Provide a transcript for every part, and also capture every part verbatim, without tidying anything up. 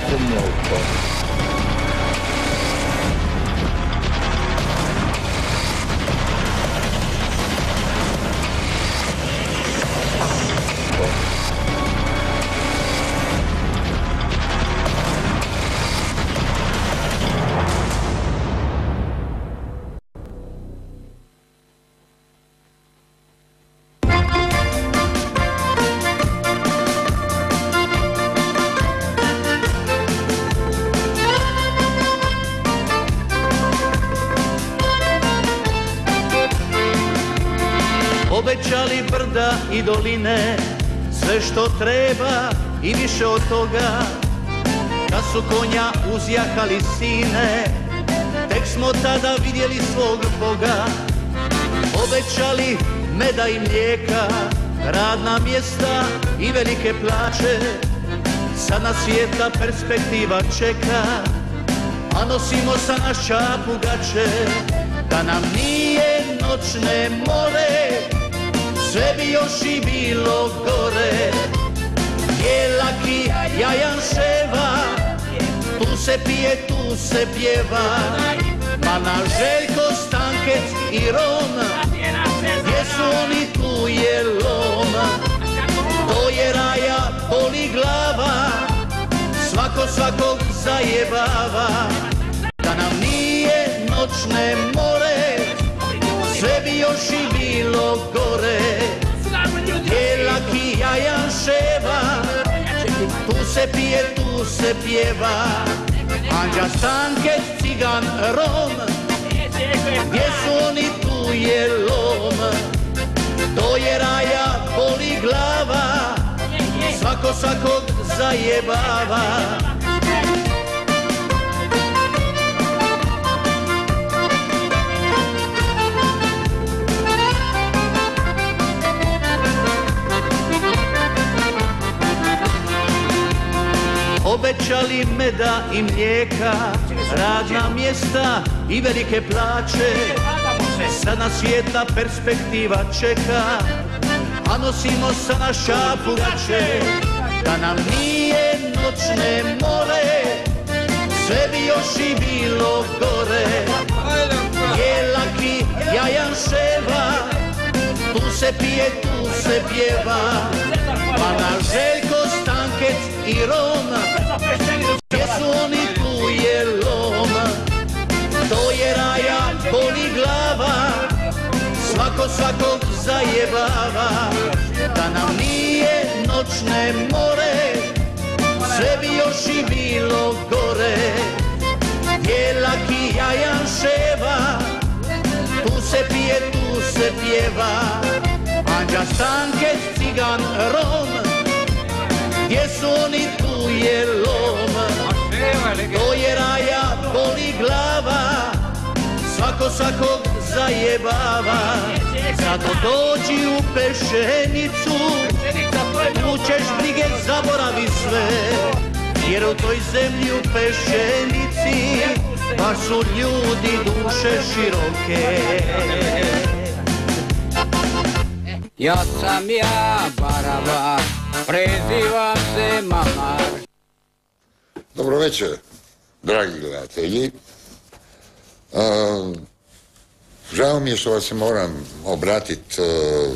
piace molto. Obećali brda i doline, sve što treba i više od toga. Kad su konja uzjahali sine, tek smo tada vidjeli svog Boga. Obećali meda i mlijeka, radna mjesta i velike plaće. Sad nas svijeta perspektiva čeka, a nosimo sa naš čapu gače. Da nam nije noćne more, sve bi još i bilo gore. Jelaki jajanševa, tu se pije, tu se pjeva. Mana Željko, Stankec i Rom, gdje su oni, tu je lom. To je raja, boli glava, svako svakog zajebava. Da nam nije noćne more, sve bi još i bilo gore. Jelaki jajanševa, tu se pije, tu se pjeva. Anđa, Stankec, Cigan, Rom, gdje su oni, tu je lom. To je raja, boli glava, svako svakog zajebava. Obećali meda i mlijeka, radna mjesta i velike plaće. Sad nas svijeta perspektiva čeka, a nosimo sa naš šapu gače. Da nam nije noćne more, sve bi još i bilo gore. Jelaki jajanševa, tu se pije, tu se pjeva. Mana Željko, Stankec i Rom, gdje su oni, tu je lom. To je raja, boli glava, svako svakog zajebava. Da nam nije noćne more, sve bi još i bilo gore. Jelaki jajanševa, tu se pije, tu se pjeva. Anđa, Stankec, Cigan, Rom, gdje su oni, tu je lom. To je raja, boli glava, svako svakog zajebava. Zato dođi u Pešenicu, tu ćeš brige, zaboravi sve. Jer u toj zemlji u Pešenici baš su ljudi duše široke. Ja sam ja Baraba, prezivam se Mamar. Dobro večer, dragi gledatelji. Uh, žao mi je što vas se moram obratiti uh,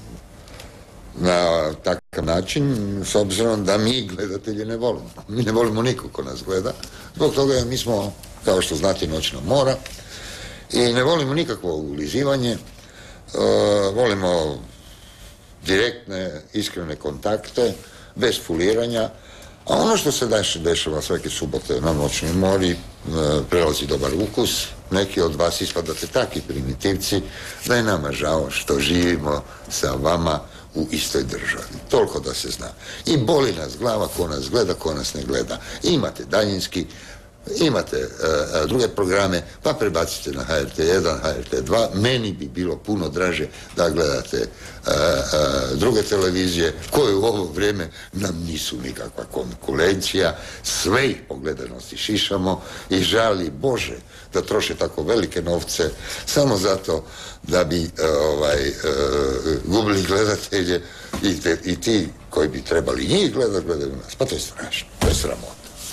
na takav način, s obzirom da mi gledatelji ne volimo. Mi ne volimo nikog ko nas gleda. Zbog toga mi smo, kao što znate, noćna mora i ne volimo nikakvo ulizivanje. Uh, volimo direktne, iskrene kontakte, bez fuliranja. A ono što se dešava svake subote na noćnoj mori, prelazi dobar ukus. Neki od vas ispadate takvi primitivci da je nama žao što živimo sa vama u istoj državi. Toliko da se zna. I boli nas glava ko nas gleda, ko nas ne gleda. Imate daljinski, imate uh, druge programe, pa prebacite na ha er te jedan, ha er te dva. Meni bi bilo puno draže da gledate uh, uh, druge televizije koje u ovo vrijeme nam nisu nikakva konkurencija. Sve ih po gledanosti šišamo i žali Bože da troše tako velike novce samo zato da bi uh, ovaj, uh, gubili gledatelje i, te, i ti koji bi trebali njih gledati, gledaju nas. Pa to je strašno, to je sramota.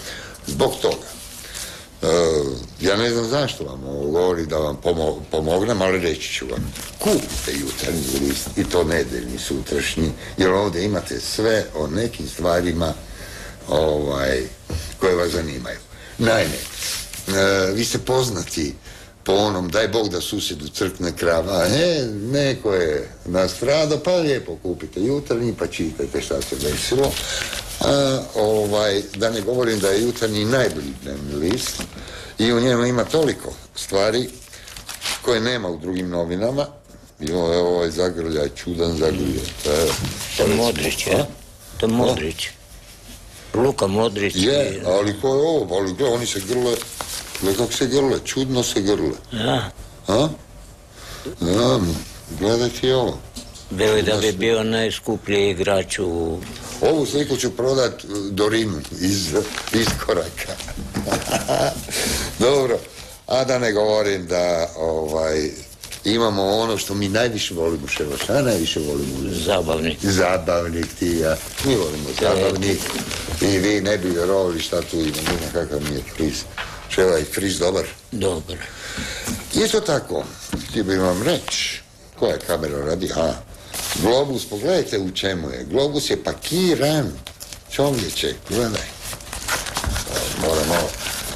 Zbog toga. E, ja ne znam zašto vam ovo govori da vam pomo pomognem, ali reći ću vam. Kupite Jutarnji list, i to nedeljni, sutrašnji, jer ovdje imate sve o nekim stvarima ovaj, koje vas zanimaju. Naime, e, vi ste poznati po onom, daj Bog da susjedu crkne krava, e, neko je nastradao, pa lijepo kupite Jutarnji, pa čitajte šta se desilo. A, ovaj, da ne govorim da je Jutarnji najbolji dnevni list i u njemu ima toliko stvari koje nema u drugim novinama. I ovo je ovaj zagrljaj, čudan zagrljaj. To je Modrić, je? To je Modrić. Luka Modrić. Je, ali ko je ovo? Ali gledaj, oni se grle, gledaj kako se grle, čudno se grle. Da. A? Da, gledaj ti ovo. Bili da bi bio najskuplji igrač u... Ovu sliku ću prodat Dorinu iz Iskoraka. Dobro, a da ne govorim da ovaj, imamo ono što mi najviše volimo, Ševo, šta najviše volimo? Zabavnik. Zabavnik, ti ja. Mi volimo zabavnik i vi ne bi vjerovali šta tu ima, nema kakav mi je friz. Ševa, je friz dobar? Dobar. Isto tako, htio bih vam reći, koja kamera radi? A, Globus, pogledajte u čemu je. Globus je pakiran. Čovječe, gledaj. Moramo...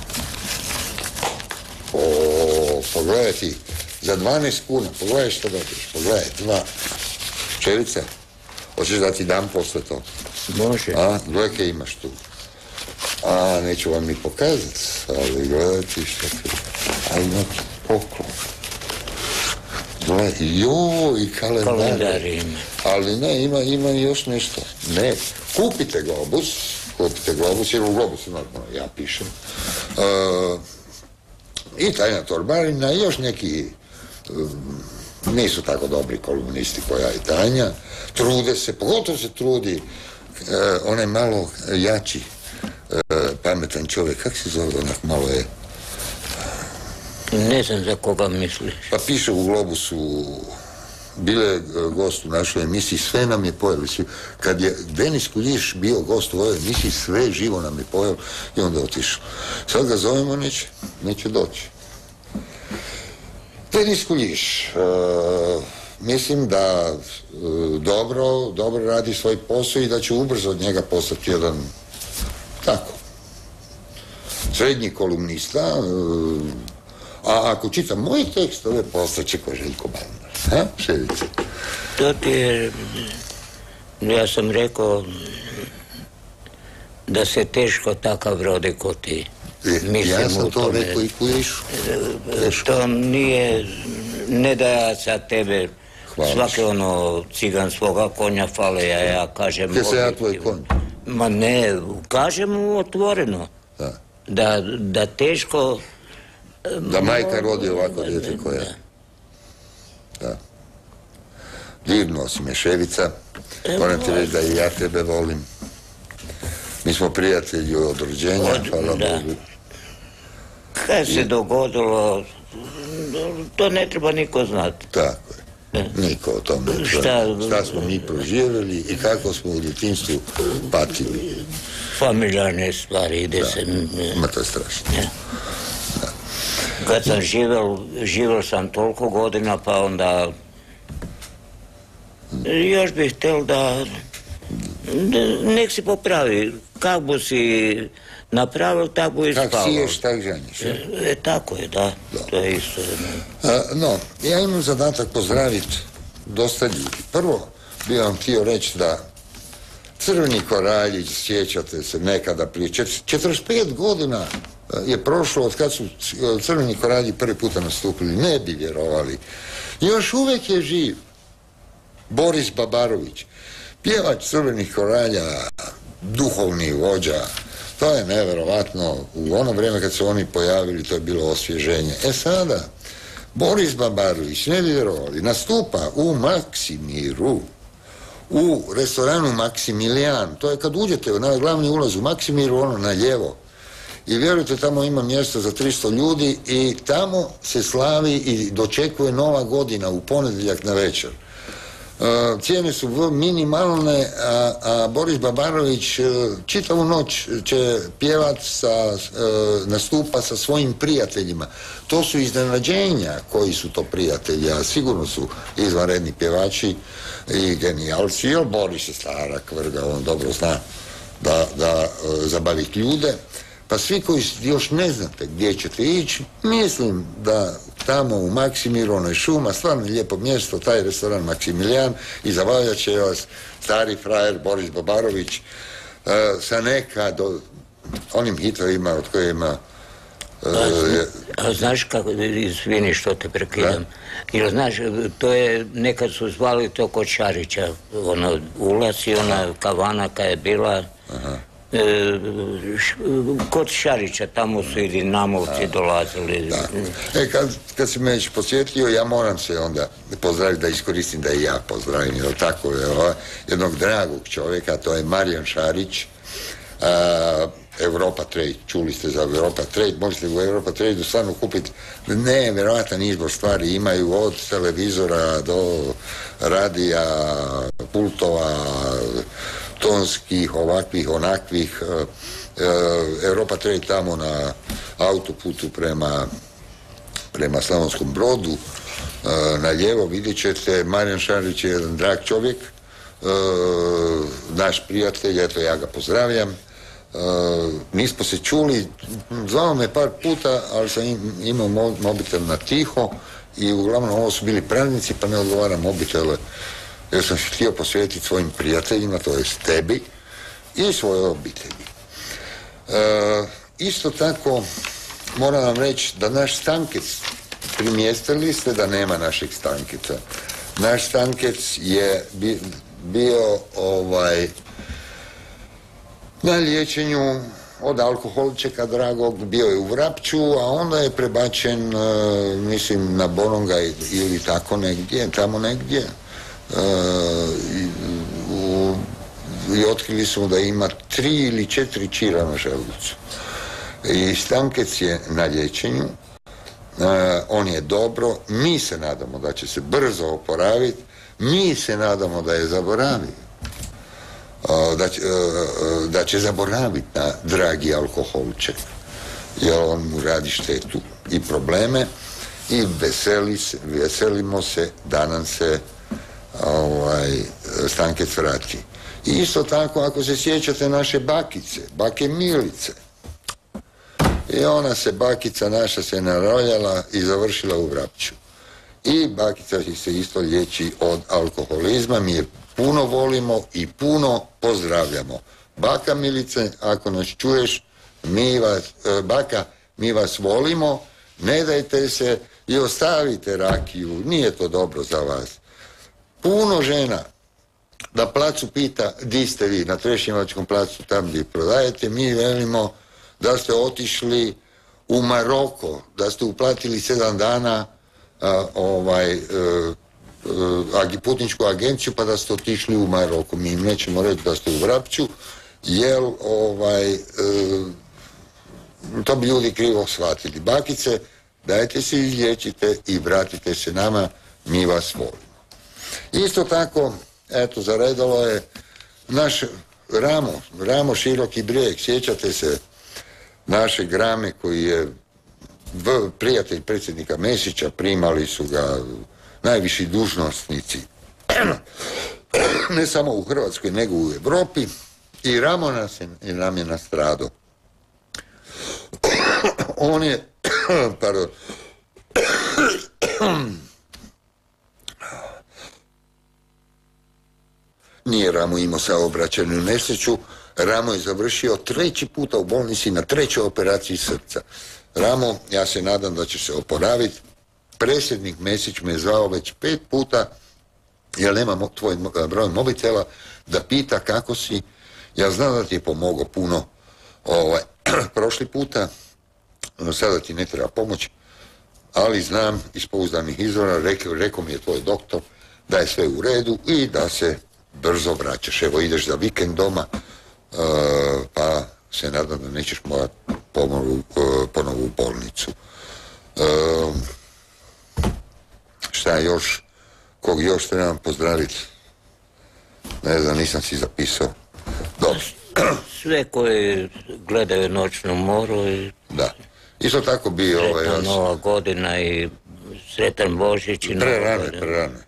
O, pogledaj ti. Za dvanaest kuna, pogledaj što dobiješ. Pogledaj, dva. Čelice. Hoćeš da ti dam posle to? Može. A, gledaj imaš tu. A, neću vam ni pokazati, ali gledaj ti što ti... A, ima poklon. Gledaj, joj, i kalendar. Kalendar ima. Ali ne, ima, ima još nešto. Ne, kupite Globus, kupite Globus, jer u Globusu normalno ja pišem. Uh, I Tajna torbarina, i još neki um, nisu tako dobri kolumnisti koja i Tanja. Trude se, pogotovo se trudi uh, onaj malo jači, uh, pametan čovjek, kak se zove, onak malo je... Ne znam za koga misliš. Pa piše u Globusu, bile je gost u našoj emisiji, sve nam je pojelo. Kad je Denis Kuljiš bio gost u ovoj emisiji, sve živo nam je pojelo i onda otišao. Sad ga zovemo, neće, neće doći. Denis Kuljiš, uh, mislim da uh, dobro, dobro radi svoj posao i da će ubrzo od njega postati jedan, tako, srednji kolumnista, uh, a ako čitam moje tekstove, postaće ko Željko Bandar. Ha, Ševice? To ti je... Ja sam rekao da se teško takav rode ko ti. E, ja sam to rekao i Kuljišu. To nije... Ne da ja sad tebe... Hvala. Svake ono cigan svoga konja fale, ja, ja kažem... Gdje se ja tvoj konj? Ma ne, kažem mu otvoreno. Da. Da, da teško... Da majka rodi ovako djete koja. Da. Divno si me, Ševica. Moram ti reći da i ja tebe volim. Mi smo prijatelji od rođenja, hvala Bogu. Kaj se dogodilo, to ne treba niko znati. Tako je. Niko o tome ne zna. Šta smo mi proživjeli i kako smo u djetinjstvu patili. Familijarne stvari, ide se... Ma to je strašno. Kad sam živel, živel sam toliko godina, pa onda... Još bih htjel da... Nek si popravi. Kako bu si napravil, tako bu i spavao. Kak siješ, tak žanješ. E, tako je, da. To je isto. No, ja imam zadatak pozdraviti dosta ljudi. Prvo, bih vam htio reći da Crveni koraljić, sjećate se, nekada prije četrdeset pet godina je prošlo od kad su Crveni koralji prvi puta nastupili, ne bi vjerovali. Još uvijek je živ Boris Babarović, pjevač Crvenih koralja, duhovni vođa. To je nevjerovatno. U ono vrijeme kad su oni pojavili, to je bilo osvježenje. E sada, Boris Babarović, ne bi vjerovali, nastupa u Maksimiru, u restoranu Maksimilijan. To je kad uđete na glavni ulaz u Maksimiru, ono na lijevo. I vjerujte, tamo ima mjesta za tristo ljudi i tamo se slavi i dočekuje Nova godina u ponedjeljak na večer. cijene su minimalne, a, a Boris Babarović čitavu noć će pjevat sa, nastupa sa svojim prijateljima. To su iznenađenja koji su to prijatelji, a sigurno su izvanredni pjevači i genijalci, jer Boris je stara kvrga, on dobro zna da, da zabavi ljude. Pa svi koji još ne znate gdje ćete ići, mislim da tamo u Maksimiru, onoj šuma, stvarno lijepo mjesto, taj restoran Maksimilijan, i zabavljat će vas stari frajer Boris Babarović uh, sa neka do onim hitovima od kojima... Uh, a, a znaš kako, izvini što te prekidam, jer znaš, to je, nekad su zvali to kod Šarića, ono, ulaz i ona kavana kad je bila... Aha. E, š, kod Šarića, tamo su i Dinamovci dolazili. E, kad, kad si me već posjetio, ja moram se onda pozdraviti, da iskoristim da i ja pozdravim, jer tako je, o, jednog dragog čovjeka, to je Marijan Šarić, a, Europa Trade, čuli ste za Europa Trade, možete u Europa Trade stvarno kupiti nevjerojatan izbor stvari, imaju od televizora do radija, pultova, tonskih, ovakvih, onakvih. Europa Trade tamo na autoputu prema, prema Slavonskom Brodu, na lijevo vidjet ćete, Marijan Šarić je jedan drag čovjek, naš prijatelj, eto ja ga pozdravljam. Nismo se čuli, zvao me par puta, ali sam imao mobitel na tiho i uglavnom ovo su bili praznici, pa ne odgovaram mobitele, jer sam se htio posvetiti svojim prijateljima, to jest tebi i svojoj obitelji. E, isto tako moram vam reći da naš Stankec, primjestili ste da nema našeg Stankeca. Naš Stankec je bi, bio ovaj na liječenju od alkoholčeka dragog, bio je u Vrapču, a onda je prebačen, e, mislim, na Borongaj ili tako negdje, tamo negdje. Uh, i, u, i otkrili smo da ima tri ili četiri čira na želucu. I Stankec je na liječenju, uh, on je dobro, mi se nadamo da će se brzo oporaviti, mi se nadamo da je zaboravio, uh, da, će, uh, da će zaboraviti na dragi alkoholček, jer on mu radi štetu i probleme i veseli se, veselimo se da nam se ovaj, Stankec vrati. I isto tako, ako se sjećate naše bakice, bake Milice, i ona se, bakica naša se naroljala i završila u Vrapču. I bakica se isto liječi od alkoholizma, mi je puno volimo i puno pozdravljamo. Baka Milice, ako nas čuješ, mi vas, baka, mi vas volimo, ne dajte se i ostavite rakiju, nije to dobro za vas. Puno žena na placu pita di ste vi, na Trešnjevačkom placu, tam gdje prodajete, mi velimo da ste otišli u Maroko, da ste uplatili sedam dana a, ovaj, a, a, putničku agenciju, pa da ste otišli u Maroko. Mi im nećemo reći da ste u Vrapču, jer ovaj, e, to bi ljudi krivo shvatili. Bakice, dajte se izliječite i vratite se nama, mi vas volimo. Isto tako, eto, zaredalo je naš Ramo, Ramo Široki Brijeg, sjećate se našeg Rame koji je v, prijatelj predsjednika Mesića, primali su ga najviši dužnosnici, ne samo u Hrvatskoj, nego u Europi, i Ramo nas je, nam je nastradao. On je, pardon, nije Ramo imao saobraćajnu nesreću, Ramo je završio treći puta u bolnici na trećoj operaciji srca. Ramo, ja se nadam da će se oporaviti. Predsjednik Mesić me je zvao već pet puta, jer nema tvoj broj mobitela, da pita kako si. Ja znam da ti je pomogao puno ovaj, prošli puta, sada ti ne treba pomoć, ali znam iz pouzdanih izvora, rekao, rekao mi je tvoj doktor da je sve u redu i da se brzo vraćaš. Evo, ideš za vikend doma, uh, pa se nadam da nećeš morati ponovu, uh, ponovu u bolnicu. Uh, šta još? kog još trebam pozdraviti, ne znam, nisam si zapisao. Dobro. Sve koji gledaju Noćnu moru i... Da. Isto tako bi ovaj... Sretna Nova godina i Sretan Božić i Nova Prerane, godina. prerane.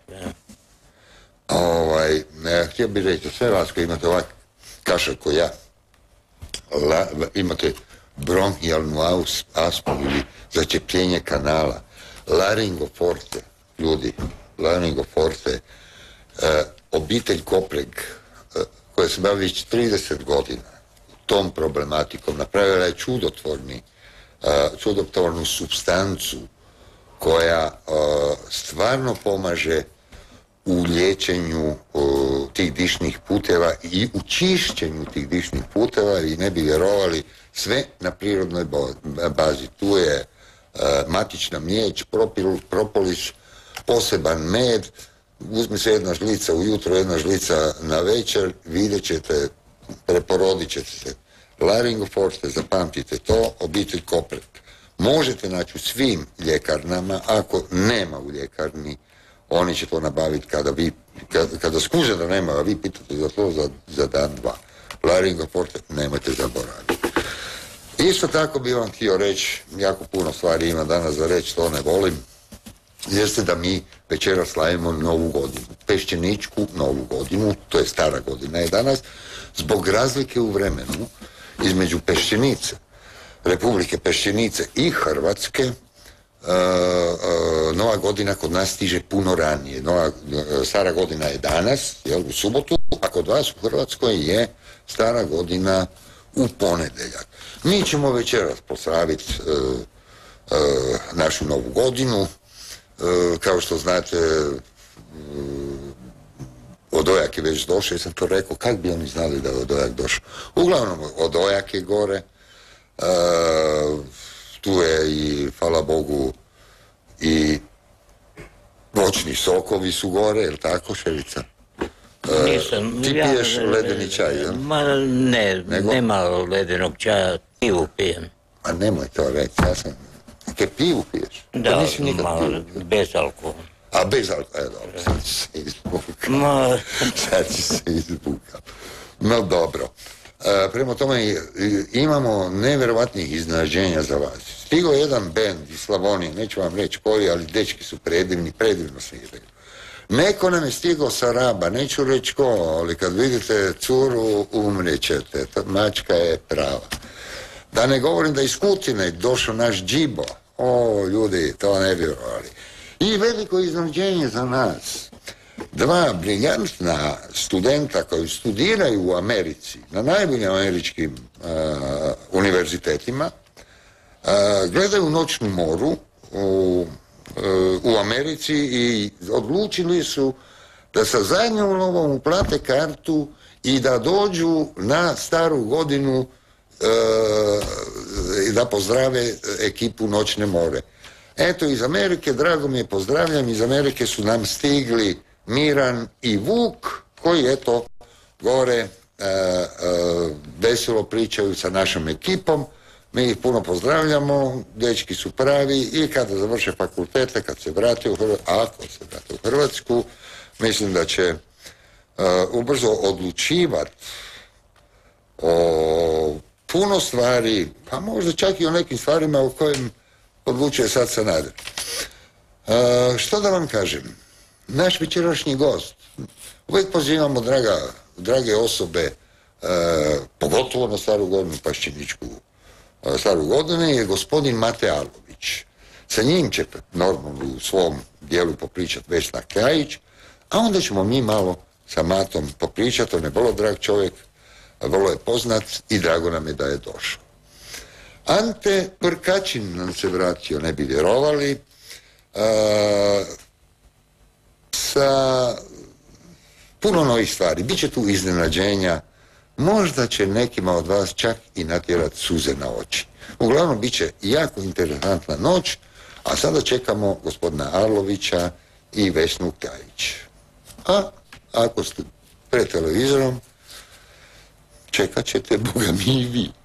Ovaj, ne, htio bih reći, sve vas koji imate ovak kašalj ko ja, la, imate bronhijalnu aus, astmu ili začepljenje kanala, laringoforte, ljudi, laringoforte, e, obitelj Kopreg, e, koja se bavi već trideset godina tom problematikom, napravila je čudotvorni, e, čudotvornu supstancu koja e, stvarno pomaže u liječenju o, tih dišnih puteva i u čišćenju tih dišnih puteva i ne bi vjerovali sve na prirodnoj bazi. Tu je uh, matična mliječ, propil, propolis, poseban med, uzmi se jedna žlica ujutro, jedna žlica na večer, vidjet ćete, preporodit ćete se. Laringoforte, zapamtite to, obitelj Kopreg. Možete naći u svim ljekarnama, ako nema u ljekarni, oni će to nabaviti kada vi, kada, kada skuže da nema, a vi pitate za to za, za dan, dva. Laringoforte, nemojte zaboraviti. Isto tako bih vam htio reći, jako puno stvari ima danas za reći, to ne volim, jeste da mi večera slavimo Novu godinu. Peščeničku Novu godinu, to je stara godina je danas, zbog razlike u vremenu između Peščenice, Republike Peščenice i Hrvatske. Uh, uh, Nova godina kod nas stiže puno ranije. Nova, uh, stara godina je danas, jel, u subotu, a kod vas u Hrvatskoj je stara godina u ponedeljak. Mi ćemo večeras proslaviti uh, uh, našu Novu godinu. Uh, kao što znate, uh, Odojak je već došao, jesam to rekao, kak bi oni znali da je Odojak došao? Uglavnom, Odojak je gore. Uh, tu je i, hvala Bogu, i voćni sokovi su gore, je li tako, Ševica? Uh, Nisam. ti ja, piješ ledeni čaj, jel? Ma ne, Nego? nema ledenog čaja, pivu pijem. A nemoj to reći, ja sam... Ke pivu piješ? Da, Pa nisi nikad malo, pio. bez alkohola. A bez alkohola, e dobro, sad ću se izbukao. Ma... Sad ću se izbukao. No dobro. E, prema tome i, i, imamo nevjerovatnih iznenađenja za vas. Stigao jedan bend iz Slavonije, neću vam reći koji, ali dečki su predivni, predivno sviraju. Neko nam je stigao sa Raba, neću reći ko, ali kad vidite curu umrećete, ta mačka je prava. Da ne govorim da iz Kutine došao naš Džibo, o ljudi, to ne vjerovali. I veliko iznenađenje za nas. Dva briljantna studenta koji studiraju u Americi, na najboljim američkim uh, univerzitetima, uh, gledaju Noćnu moru u, uh, u Americi i odlučili su da sa zadnjom lovom uplate kartu i da dođu na staru godinu uh, i da pozdrave ekipu Noćne more. Eto, iz Amerike, drago mi je, pozdravljam, iz Amerike su nam stigli Miran i Vuk, koji eto gore e, e, veselo pričaju sa našom ekipom. Mi ih puno pozdravljamo, dečki su pravi i kada završe fakultete, kad se vrate u Hrvatsku, ako se vrate u Hrvatsku, mislim da će e, ubrzo odlučivati o puno stvari, pa možda čak i o nekim stvarima o kojim odlučuje sad Sanader. E, što da vam kažem? Naš večerašnji gost, uvijek pozivamo draga, drage osobe, e, pogotovo na staru godinu, Peščeničku e, staru godinu, je gospodin Mate Arlović. Sa njim će normalno u svom dijelu popričati Vesna Kljajić, a onda ćemo mi malo sa Matom popričati, on je vrlo drag čovjek, vrlo je poznat i drago nam je da je došao. Ante Prkačin nam se vratio, ne bi vjerovali, e, sa puno novih stvari. Biće tu iznenađenja, možda će nekima od vas čak i natjerati suze na oči. Uglavnom, bit će jako interesantna noć, a sada čekamo gospodina Arlovića i Vesnu Kljajić. A ako ste pred televizorom, čekat ćete, boga mi i vi.